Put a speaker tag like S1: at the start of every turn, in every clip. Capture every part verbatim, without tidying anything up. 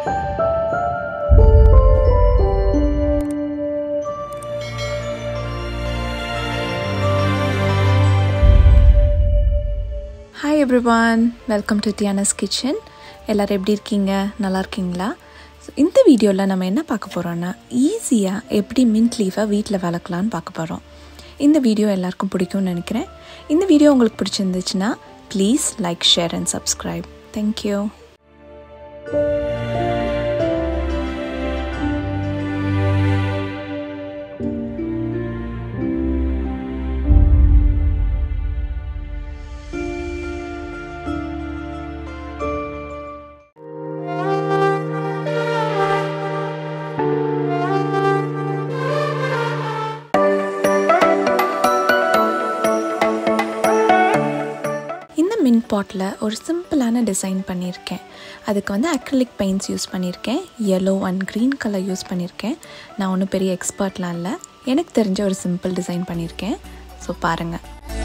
S1: Hi everyone, welcome to Tiana's kitchen. எல்லாரும் எப்படி இருக்கீங்க? நல்லா இருக்கீங்களா? ஸோ இந்த வீடியோவில் நம்ம என்ன பார்க்க போகிறோன்னா ஈஸியாக எப்படி மின்ட் லீஃபை வீட்டில் வளர்க்கலான்னு பார்க்க போகிறோம். இந்த வீடியோ எல்லாருக்கும் பிடிக்கும்னு நினைக்கிறேன். இந்த வீடியோ உங்களுக்கு பிடிச்சிருந்துச்சுன்னா please like, share and subscribe. Thank you. Mint bottle ஒரு சிம்பிளான டிசைன் பண்ணியிருக்கேன். அதுக்கு வந்து அக்ரிலிக் பெயிண்ட்ஸ் யூஸ் பண்ணியிருக்கேன். yellow and green colour use பண்ணியிருக்கேன். நான் ஒன்றும் பெரிய எக்ஸ்பர்ட்லாம் இல்லை, எனக்கு தெரிஞ்ச ஒரு சிம்பிள் டிசைன் பண்ணியிருக்கேன். ஸோ பாருங்கள்.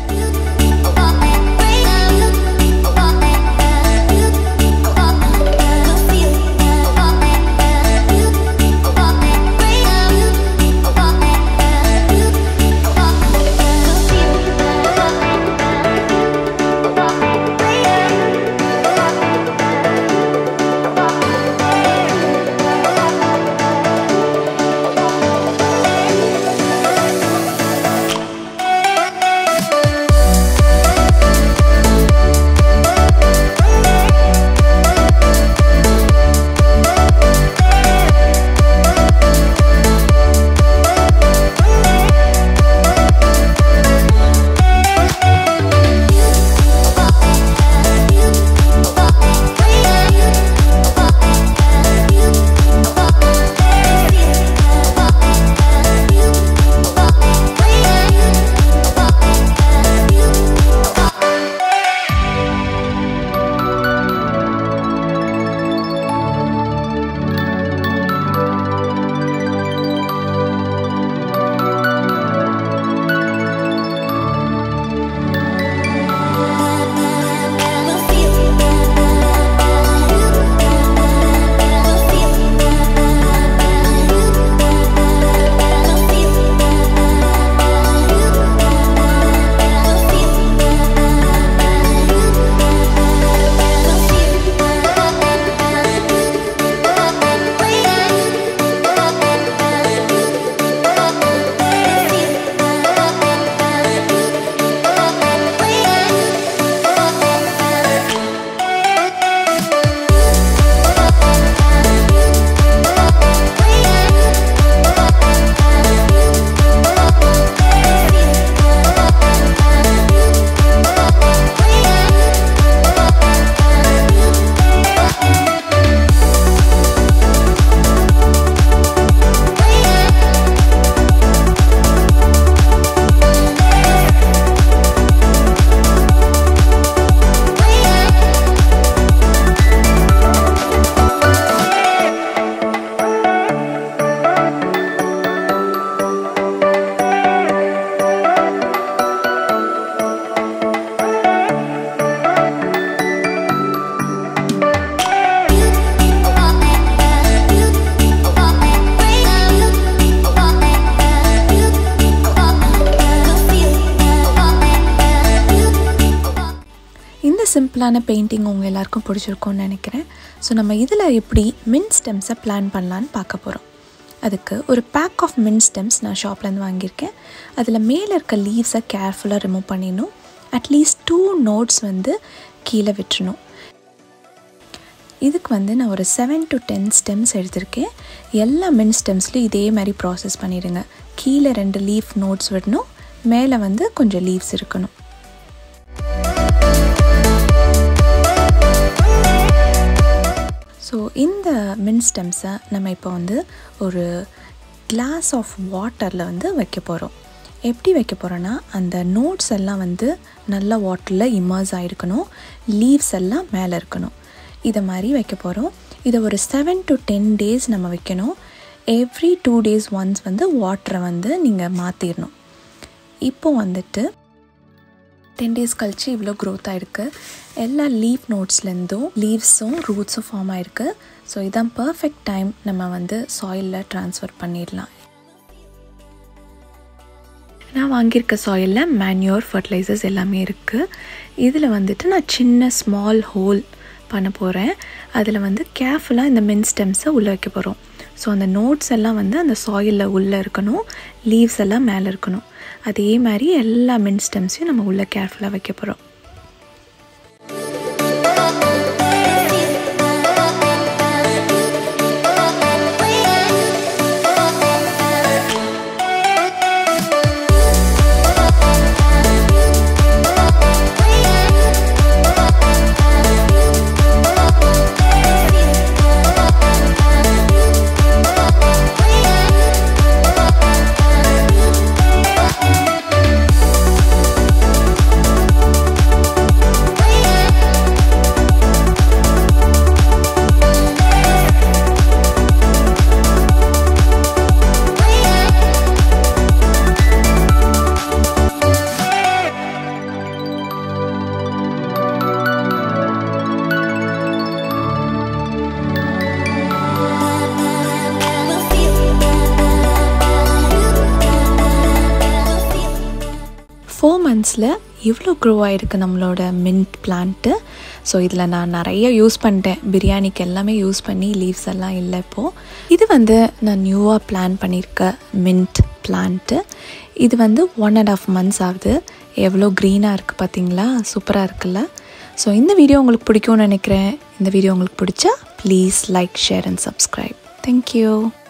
S1: சிம்பிளான பெயிண்டிங் உங்கள் எல்லாருக்கும் பிடிச்சிருக்கும்னு நினைக்கிறேன். ஸோ நம்ம இதில் எப்படி மின்ட் ஸ்டெம்ஸை பிளான் பண்ணலான்னு பார்க்க போகிறோம். அதுக்கு ஒரு பேக் ஆஃப் மின்ட் ஸ்டெம்ஸ் நான் ஷாப்லேருந்து வாங்கியிருக்கேன். அதில் மேலே இருக்க லீவ்ஸை கேர்ஃபுல்லாக ரிமூவ் பண்ணிடணும். அட்லீஸ்ட் டூ நோட்ஸ் வந்து கீழே விட்டுறணும். இதுக்கு வந்து நான் ஒரு செவன் டு டென் ஸ்டெம்ஸ் எடுத்திருக்கேன். எல்லா மின்ட் ஸ்டெம்ஸ்லையும் இதே மாதிரி ப்ராசஸ் பண்ணிடுங்க. கீழே ரெண்டு லீஃப் நோட்ஸ் விடணும், மேலே வந்து கொஞ்சம் லீவ்ஸ் இருக்கணும். ஸோ இந்த மின்ட் ஸ்டெம்ஸை நம்ம இப்போ வந்து ஒரு கிளாஸ் ஆஃப் வாட்டரில் வந்து வைக்க போகிறோம். எப்படி வைக்க போகிறோன்னா, அந்த நோட்ஸ் எல்லாம் வந்து நல்ல வாட்டரில் இமர்ஸ் ஆகிருக்கணும், லீவ்ஸ் எல்லாம் மேலே இருக்கணும். இதை மாதிரி வைக்க போகிறோம். இதை ஒரு செவன் டு டென் டேஸ் நம்ம வைக்கணும். எவ்ரி டூ டேஸ் ஒன்ஸ் வந்து வாட்டரை வந்து நீங்கள் மாற்றிடணும். இப்போ வந்துட்டு டென் டேஸ் கழிச்சு இவ்வளோ க்ரோத் ஆகிருக்கு. எல்லா லீஃப் நோட்ஸ்லேருந்தும் லீவ்ஸும் ரூட்ஸும் ஃபார்ம் ஆகிருக்கு. ஸோ இதான் பர்ஃபெக்ட் டைம் நம்ம வந்து சாயிலில் ட்ரான்ஸ்ஃபர் பண்ணிடலாம். நான் வாங்கியிருக்க சாயிலில் மேன்யூர் ஃபர்டிலைசர்ஸ் எல்லாமே இருக்குது. இதில் வந்துட்டு நான் சின்ன ஸ்மால் ஹோல் பண்ண போகிறேன். அதில் வந்து கேர்ஃபுல்லாக இந்த மின்ட் ஸ்டெம்ஸை உள்ளே வைக்க போகிறோம். ஸோ அந்த நோட்ஸ் எல்லாம் வந்து அந்த சாயிலில் உள்ளே இருக்கணும், லீவ்ஸ் எல்லாம் மேலே இருக்கணும். அதே மாதிரி எல்லா மின்ட் ஸ்டெம்ஸையும் நம்ம உள்ளே கேர்ஃபுல்லாக வைக்க போகிறோம். ஃபோர் மந்த்ஸில் இவ்வளோ க்ரோ ஆகிருக்கு நம்மளோட மின்ட் பிளான்ட்டு. ஸோ இதில் நான் நிறைய யூஸ் பண்ணிட்டேன். பிரியாணிக்கு எல்லாமே யூஸ் பண்ணி லீவ்ஸ் எல்லாம் இல்லை இப்போது. இது வந்து நான் நியூவாக பிளான் பண்ணியிருக்க மின்ட் பிளான்ட்டு. இது வந்து ஒன் அண்ட் ஆஃப் மந்த்ஸ் ஆகுது. எவ்வளோ க்ரீனாக இருக்குது பார்த்தீங்களா, சூப்பராக இருக்குல்ல. ஸோ இந்த வீடியோ உங்களுக்கு பிடிக்கும்னு நினைக்கிறேன். இந்த வீடியோ உங்களுக்கு பிடிச்சா please like, share and subscribe. Thank you.